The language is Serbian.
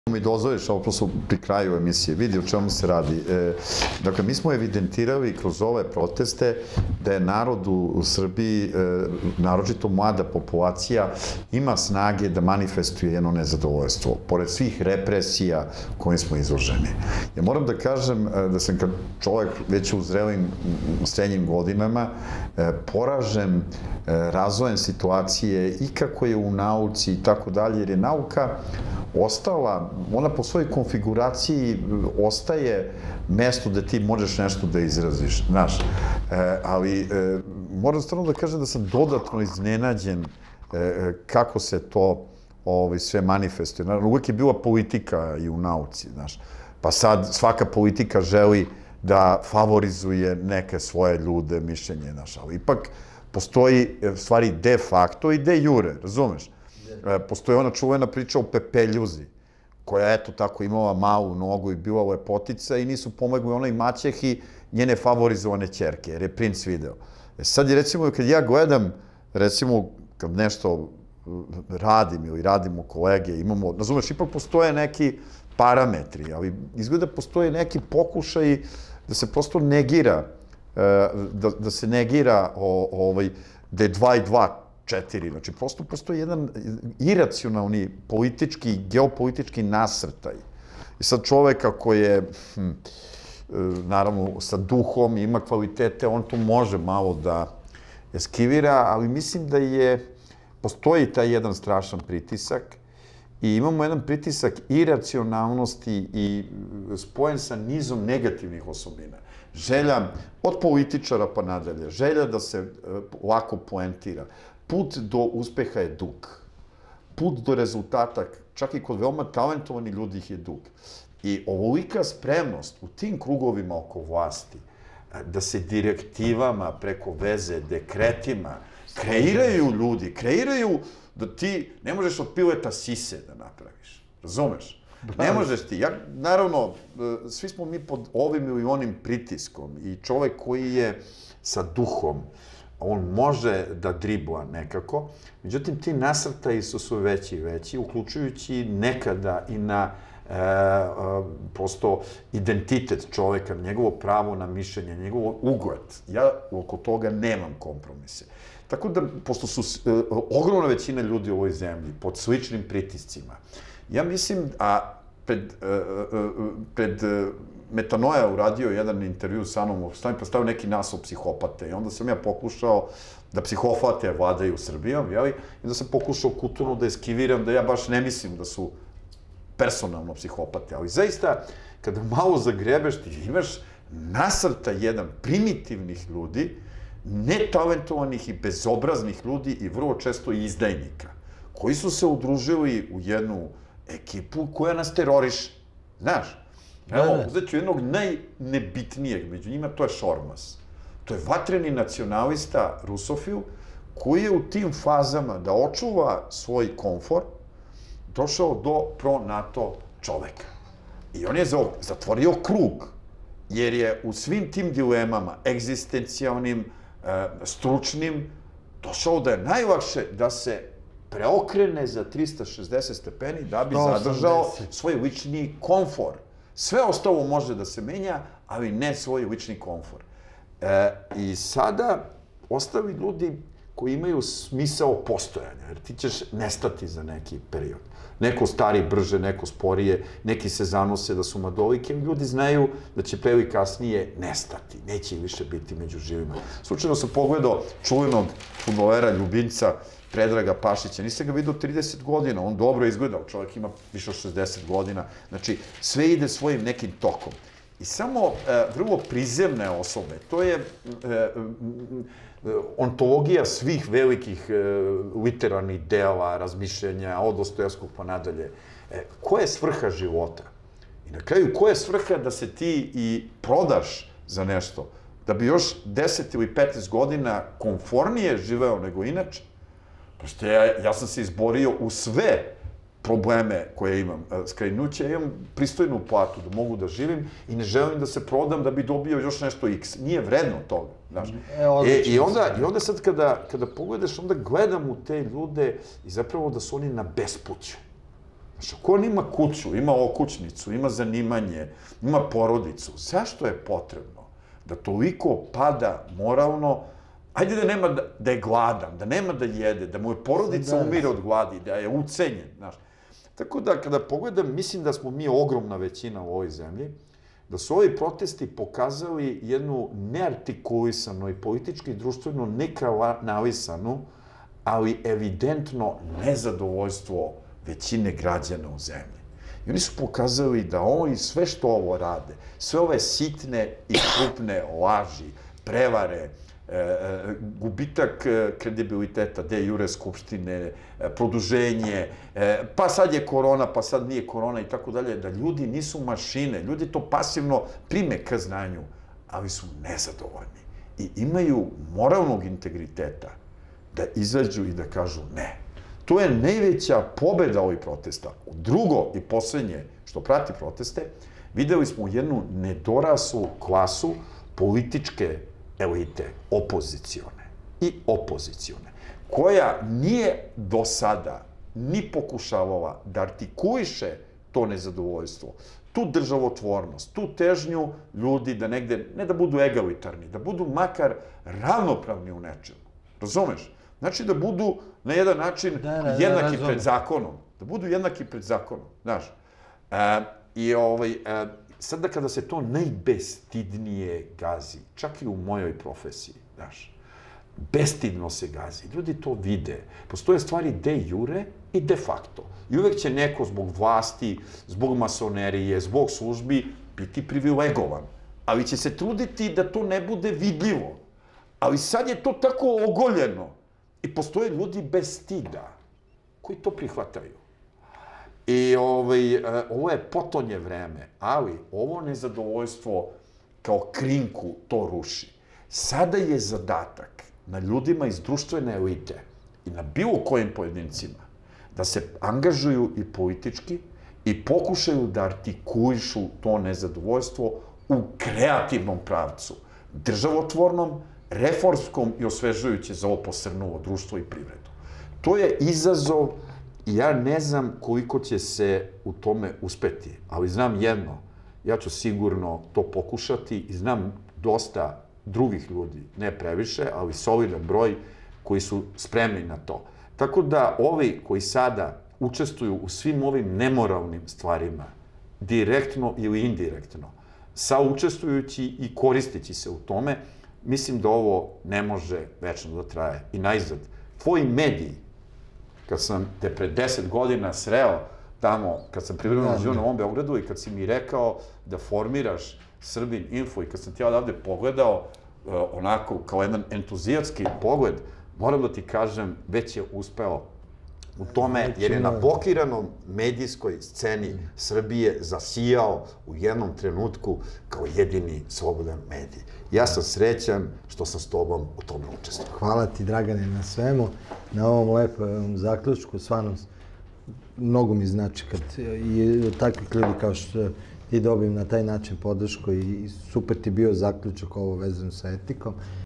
mi dozvoliš, ovo prosto pri kraju emisije, vidi o čemu se radi. Dakle, mi smo evidentirali kroz ove proteste da je narod u Srbiji, naročito mlada populacija, ima snage da manifestuje jedno nezadovoljstvo, pored svih represija kojim smo izloženi. Ja moram da kažem da sam kad čovjek već u zrelim srednjim godinama poražen razvojem situacije i kako je u nauci i tako dalje, jer je nauka ostala, ona po svojoj konfiguraciji ostaje mesto da ti možeš nešto da izraziš, znaš. Ali moram stvarno da kažem da sam dodatno iznenađen kako se to sve manifestuje. Naravno, uvek je bila politika i u nauci, znaš. Pa sad svaka politika želi da favorizuje neke svoje ljude, mišljenje, znaš. Ali ipak postoji stvari de facto i de jure, razumeš? Postoji ona čuvena priča o pepeljuzi, koja eto tako imala malu nogu i bila lepotica i nisu pomogli onoj maćehi njene favorizovane ćerke, jer je princ video. Sad je recimo, kad ja gledam, recimo, kad nešto radim ili radimo kolege, imamo, razumeš, ipak postoje neki parametri, ali izgleda postoje neki pokušaj da se prosto negira, da se negira da je 2 i 2 4. Znači, prosto postoji jedan iracionalni politički, geopolitički nasrtaj. I sad čoveka koji je, naravno, sa duhom, ima kvalitete, on to može malo da eskivira, ali mislim da postoji taj jedan strašan pritisak i imamo jedan pritisak iracionalnosti i spojen sa nizom negativnih osobina. Želja od političara pa nadalje, želja da se lako poentira. Put do uspeha je dug. Put do rezultata, čak i kod veoma talentovani ljudi je dug. I ovolika spremnost u tim krugovima oko vlasti, da se direktivama preko veze, dekretima, kreiraju ljudi, kreiraju da ti ne možeš od pileta sise da napraviš. Razumeš? Ne možeš ti. Naravno, svi smo mi pod ovim ili onim pritiskom i čovek koji je sa duhom, on može da dribla nekako, međutim, ti nasrtaji su veći i veći, uključujući nekada i na prosto identitet čoveka, njegovo pravo na mišljenje, njegov ugled. Ja oko toga nemam kompromise. Tako da, pošto su ogromna većina ljudi u ovoj zemlji pod sličnim pritiscima, ja mislim, a pred Metanoja uradio jedan intervju sa mnom, postavio neki naslov psihopate i onda sam ja pokušao da psihopate vladaju Srbijom, jeli? I da sam pokušao kulturno da eskiviram, da ja baš ne mislim da su personalno psihopate, ali zaista, kada malo zagrebeš, ti imaš nasrta jedan primitivnih ljudi, netalentovanih i bezobraznih ljudi i vrlo često i izdajnika, koji su se udružili u jednu ekipu koja nas teroriše, znaš? Evo, uzet ću jednog najnebitnijeg među njima, to je Šormaz. To je vatreni nacionalista, rusofil, koji je u tim fazama da očuva svoj komfor, došao do pro-NATO čoveka. I on je zatvorio krug, jer je u svim tim dilemama, egzistencijalnim, stručnim, došao da je najlakše da se preokrene za 360 stepeni da bi zadržao svoj lični komfor. Sve ostalo može da se menja, ali ne svoj lični komfor. I sada ostali ljudi koji imaju smisao postojanja, jer ti ćeš nestati za neki period. Neko stari brže, neko sporije, neki se zanose da su madolike, ljudi znaju da će pre ili kasnije nestati, neće više biti među živima. Slučajno sam pogledao čuvenog fudbalera, ljubimca Predraga Pašića, nisam ga vidio 30 godina, on dobro izgledao, čovjek ima više od 60 godina, znači sve ide svojim nekim tokom. I samo vrlo prizemne osobe, to je ontologija svih velikih literarnih dela, razmišljenja, od Dostojevskog pa nadalje. Koja je svrha života? I na kraju, koja je svrha da se ti i prodaš za nešto? Da bi još 10 ili 15 godina konfornije živeo nego inače? Pošto ja sam se izborio u sve probleme koje imam. Skrenuće, ja imam pristojnu platu da mogu da živim i ne želim da se prodam da bi dobio još nešto x. Nije vredno toga, znaš. I onda sad kada pogledaš, onda gledam u te ljude i zapravo da su oni na bespuću. Znaš, ako on ima kuću, ima okućnicu, ima zanimanje, ima porodicu, zašto je potrebno da toliko pada moralno, ajde da nema da je gladan, da nema da jede, da mu je porodica umire od gladi, da je ucenjen, znaš. Tako da, kada pogledam, mislim da smo mi ogromna većina u ovoj zemlji, da su ovi protesti pokazali jednu neartikulisanu i politički i društveno nekanalisanu, ali evidentno nezadovoljstvo većine građana u zemlji. I oni su pokazali da oni sve što ovo rade, sve ove sitne i krupne laži, prevare, gubitak kredibiliteta, de jure skupštine, produženje, pa sad je korona, pa sad nije korona i tako dalje, da ljudi nisu mašine, ljudi to pasivno prime ka znanju, ali su nezadovoljni i imaju moralnog integriteta da izađu i da kažu ne. To je najveća pobeda ovih protesta. Drugo i poslednje što prati proteste, videli smo jednu nedoraslu klasu političke elite, opozicione i opozicione, koja nije do sada ni pokušavala da artikuliše to nezadovoljstvo, tu državotvornost, tu težnju ljudi da negde, ne da budu egalitarni, da budu makar ravnopravni u nečemu. Razumeš? Znači da budu na jedan način jednaki pred zakonom. Da budu jednaki pred zakonom, znaš. I sada kada se to najbestidnije gazi, čak i u mojoj profesiji, znaš, bestidno se gazi, ljudi to vide. Postoje stvari de jure i de facto. I uvek će neko zbog vlasti, zbog masonerije, zbog službi biti privilegovan. Ali će se truditi da to ne bude vidljivo. Ali sad je to tako ogoljeno. I postoje ljudi bez stida koji to prihvataju. I ovo je potonje vreme, ali ovo nezadovoljstvo kao krinku to ruši. Sada je zadatak na ljudima iz društvene elite i na bilo kojim pojedincima da se angažuju i politički i pokušaju da artikulišu to nezadovoljstvo u kreativnom pravcu, državotvornom, reformskom i osvežujuće za ovo posrnulo društvo i privredu. To je izazov i ja ne znam koliko će se u tome uspeti, ali znam jedno, ja ću sigurno to pokušati i znam dosta drugih ljudi, ne previše, ali solidan broj koji su spremni na to. Tako da ovi koji sada učestvuju u svim ovim nemoralnim stvarima, direktno ili indirektno, saučestvujući i koristeći se u tome, mislim da ovo ne može večno da traje. I najzad, tvoji mediji, kad sam te pre 10 godina sreo tamo, kad sam privremeno živio na ovom Beogradu i kad si mi rekao da formiraš Srbin Info i kad sam ti ja odavde pogledao onako kao jedan entuzijatski pogled, moram da ti kažem, već je uspeo u tome, jer je na blokiranom medijskoj sceni Srbije zasijao u jednom trenutku kao jedini slobodan medij. Ja sam srećan što sam s tobom u tome učestvovao. Hvala ti, Dragane, na svemu, na ovom lepom zaključku. Stvarno, mnogo mi znači kad i od takvih ljudi kao što ti dobim na taj način podršku i super ti bio zaključak ovo vezano sa etikom.